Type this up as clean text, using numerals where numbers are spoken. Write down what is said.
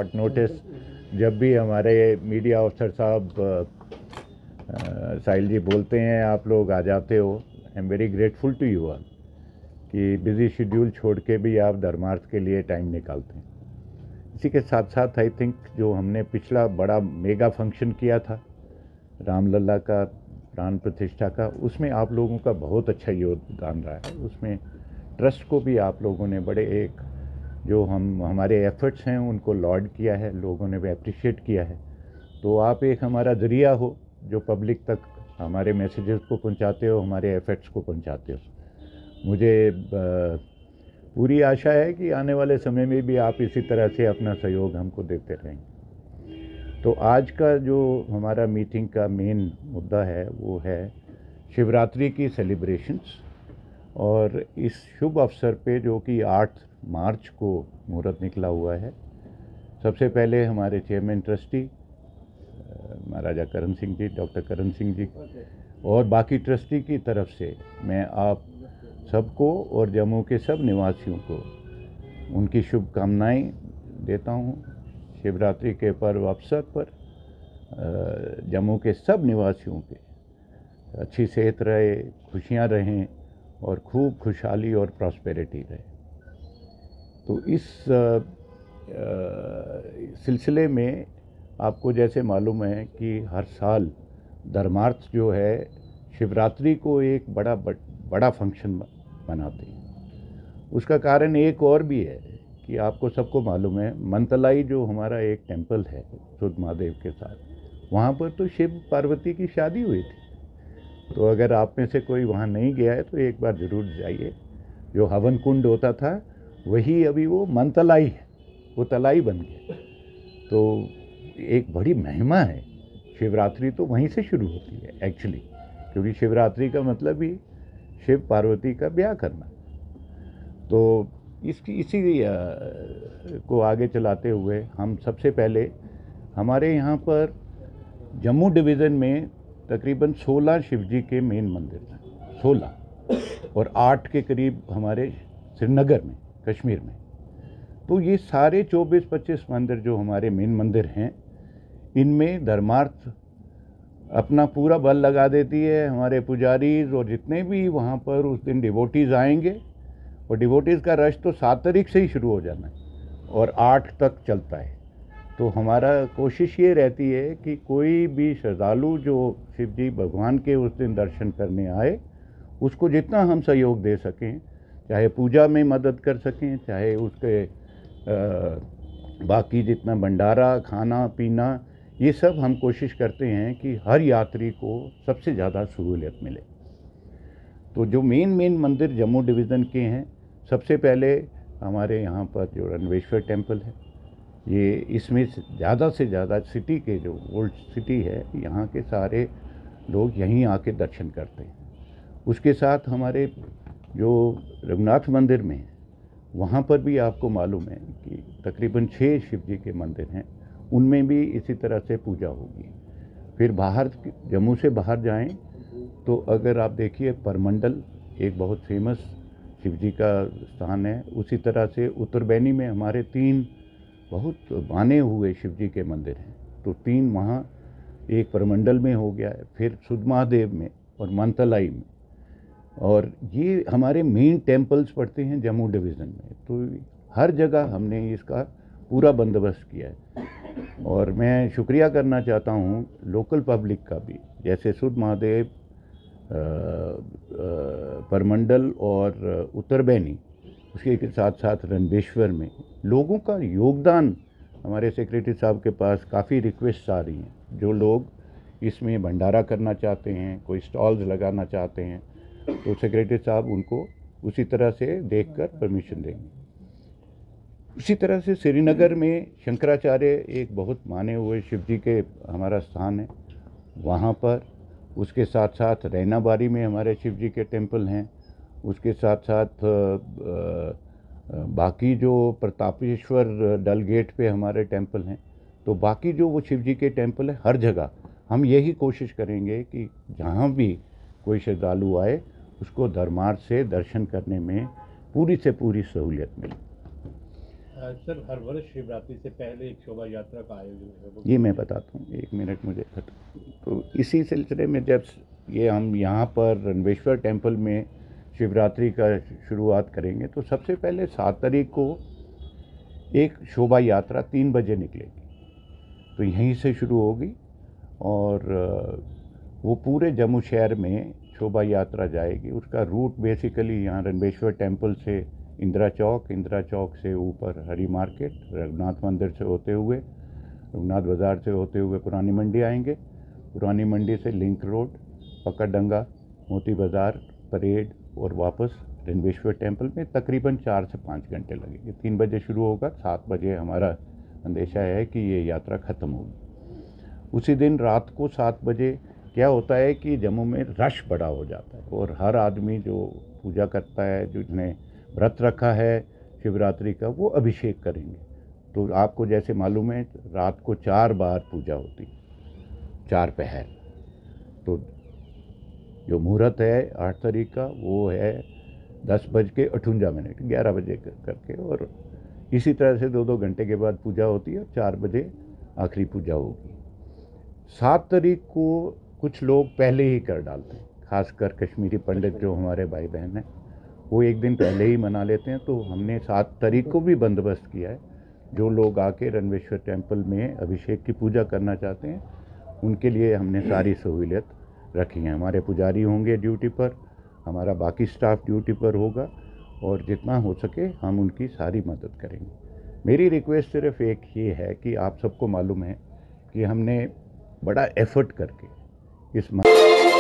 Short notice जब भी हमारे मीडिया अफसर साहब साहिल जी बोलते हैं आप लोग आ जाते हो। I am very grateful to you all कि बिज़ी शेड्यूल छोड़ के भी आप धर्मार्थ के लिए टाइम निकालते हैं। इसी के साथ साथ आई थिंक जो हमने पिछला बड़ा मेगा फंक्शन किया था रामलला का प्राण प्रतिष्ठा का, उसमें आप लोगों का बहुत अच्छा योगदान रहा है। उसमें ट्रस्ट को भी आप लोगों ने बड़े एक जो हमारे एफर्ट्स हैं उनको लॉड किया है, लोगों ने भी अप्रिशिएट किया है। तो आप एक हमारा ज़रिया हो जो पब्लिक तक हमारे मैसेजेस को पहुंचाते हो, हमारे एफर्ट्स को पहुंचाते हो। मुझे पूरी आशा है कि आने वाले समय में भी आप इसी तरह से अपना सहयोग हमको देते रहेंगे। तो आज का जो हमारा मीटिंग का मेन मुद्दा है वो है शिवरात्रि की सेलिब्रेशंस, और इस शुभ अवसर पे जो कि 8 मार्च को मुहूर्त निकला हुआ है, सबसे पहले हमारे chairman trustee Maharaja Karan Singh ji, doctor Karan Singh ji और बाकी ट्रस्टी की तरफ से मैं आप सबको और जम्मू के सब निवासियों को उनकी शुभकामनाएं देता हूं। शिवरात्रि के पर्व अवसर पर जम्मू के सब निवासियों पे अच्छी सेहत रहे, खुशियां रहें और खूब खुशहाली और प्रॉस्पेरिटी रहे। तो इस सिलसिले में आपको जैसे मालूम है कि हर साल धर्मार्थ जो है शिवरात्रि को एक बड़ा फंक्शन मनाते हैं। उसका कारण एक और भी है कि आपको सबको मालूम है मंतलाई जो हमारा एक टेंपल है सुध महादेव के साथ, वहाँ पर तो शिव पार्वती की शादी हुई थी। तो अगर आप में से कोई वहाँ नहीं गया है तो एक बार ज़रूर जाइए। जो हवन कुंड होता था वही अभी वो मंतलाई है, वो तलाई बन गया। तो एक बड़ी महिमा है। शिवरात्रि तो वहीं से शुरू होती है एक्चुअली, क्योंकि शिवरात्रि का मतलब ही शिव पार्वती का ब्याह करना। तो इसी को आगे चलाते हुए हम सबसे पहले हमारे यहाँ पर जम्मू डिवीज़न में तकरीबन 16 शिवजी के मेन मंदिर हैं, 16 और 8 के करीब हमारे श्रीनगर में कश्मीर में। तो ये सारे 24-25 मंदिर जो हमारे मेन मंदिर हैं, इनमें धर्मार्थ अपना पूरा बल लगा देती है। हमारे पुजारीज और जितने भी वहाँ पर उस दिन डिवोटीज़ आएंगे, और डिवोटीज़ का रश तो 7 तारीख से ही शुरू हो जाना है और 8 तक चलता है। तो हमारा कोशिश ये रहती है कि कोई भी श्रद्धालु जो शिव जी भगवान के उस दिन दर्शन करने आए, उसको जितना हम सहयोग दे सकें, चाहे पूजा में मदद कर सकें, चाहे उसके बाकी जितना भंडारा खाना पीना, ये सब हम कोशिश करते हैं कि हर यात्री को सबसे ज़्यादा सहूलियत मिले। तो जो मेन मंदिर जम्मू डिवीज़न के हैं, सबसे पहले हमारे यहाँ पर जो रणवेश्वर टेम्पल है, ये इसमें ज़्यादा से ज़्यादा सिटी के जो ओल्ड सिटी है, यहाँ के सारे लोग यहीं आके दर्शन करते हैं। उसके साथ हमारे जो रघुनाथ मंदिर में है, वहाँ पर भी आपको मालूम है कि तकरीबन 6 शिव जी के मंदिर हैं, उनमें भी इसी तरह से पूजा होगी। फिर बाहर जम्मू से बाहर जाएं तो अगर आप देखिए परमंडल एक बहुत फेमस शिव जी का स्थान है। उसी तरह से उत्तरबैनी में हमारे 3 बहुत माने हुए शिव जी के मंदिर हैं। तो 3 वहाँ एक परमंडल में हो गया है, फिर सुध महादेव में और मंतलाई में, और ये हमारे मेन टेम्पल्स पड़ते हैं जम्मू डिवीज़न में। तो हर जगह हमने इसका पूरा बंदोबस्त किया है। और मैं शुक्रिया करना चाहता हूँ लोकल पब्लिक का भी, जैसे सुध महादेव, परमंडल और उत्तरबैनी, उसके साथ साथ रणवेश्वर में लोगों का योगदान। हमारे सेक्रेटरी साहब के पास काफ़ी रिक्वेस्ट आ रही हैं, जो लोग इसमें भंडारा करना चाहते हैं, कोई स्टॉल्स लगाना चाहते हैं, तो सेक्रेटरी साहब उनको उसी तरह से देखकर परमिशन देंगे। उसी तरह से श्रीनगर में शंकराचार्य एक बहुत माने हुए शिव जी के हमारा स्थान है, वहाँ पर उसके साथ साथ रैनाबारी में हमारे शिव जी के टेम्पल हैं। उसके साथ साथ बाकी जो प्रतापेश्वर डल गेट पे हमारे टेम्पल हैं। तो बाकी जो वो शिव जी के टेम्पल है, हर जगह हम यही कोशिश करेंगे कि जहाँ भी कोई श्रद्धालु आए, उसको धर्मार्थ से दर्शन करने में पूरी से पूरी सहूलियत मिले। सर, हर वर्ष शिवरात्रि से पहले एक शोभा यात्रा का आयोजन है वो ये मैं बताता हूँ, एक मिनट मुझे तो इसी सिलसिले में जब ये हम यहाँ पर रणवेश्वर टेम्पल में शिवरात्रि का शुरुआत करेंगे तो सबसे पहले 7 तारीख को एक शोभा यात्रा 3 बजे निकलेगी, तो यहीं से शुरू होगी और वो पूरे जम्मू शहर में शोभा यात्रा जाएगी। उसका रूट बेसिकली यहाँ रणवेश्वर टेम्पल से इंदिरा चौक से ऊपर हरी मार्केट, रघुनाथ मंदिर से होते हुए, रघुनाथ बाज़ार से होते हुए पुरानी मंडी आएंगे, पुरानी मंडी से लिंक रोड, पकड़डंगा, मोती बाज़ार, परेड और वापस रणवेश्वर टेम्पल में तकरीबन 4 से 5 घंटे लगेंगे। 3 बजे शुरू होगा, 7 बजे हमारा अंदेशा है कि ये यात्रा ख़त्म होगी। उसी दिन रात को 7 बजे क्या होता है कि जम्मू में रश बड़ा हो जाता है और हर आदमी जो पूजा करता है, जिसने व्रत रखा है शिवरात्रि का, वो अभिषेक करेंगे। तो आपको जैसे मालूम है रात को 4 बार पूजा होती, 4 पहर। तो जो मुहूर्त है 8 तारीख का वो है 10:58, 11 बजे करके, और इसी तरह से 2-2 घंटे के बाद पूजा होती है और 4 बजे आखिरी पूजा होगी। 7 तारीख को कुछ लोग पहले ही कर डालते हैं, खासकर कश्मीरी पंडित जो हमारे भाई बहन हैं, वो एक दिन पहले ही मना लेते हैं। तो हमने 7 तारीख को भी बंदोबस्त किया है। जो लोग आके रणवेश्वर टेम्पल में अभिषेक की पूजा करना चाहते हैं उनके लिए हमने सारी सहूलियत रखी है। हमारे पुजारी होंगे ड्यूटी पर, हमारा बाकी स्टाफ ड्यूटी पर होगा और जितना हो सके हम उनकी सारी मदद करेंगे। मेरी रिक्वेस्ट सिर्फ एक ये है कि आप सबको मालूम है कि हमने बड़ा एफर्ट करके इस